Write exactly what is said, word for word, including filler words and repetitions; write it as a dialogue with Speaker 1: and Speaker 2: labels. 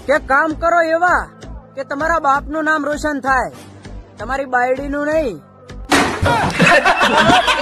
Speaker 1: કે કામ કરો એવા કે તમારા બાપનું નામ રોશન થાય, તમારી બાયડીનું નહીં.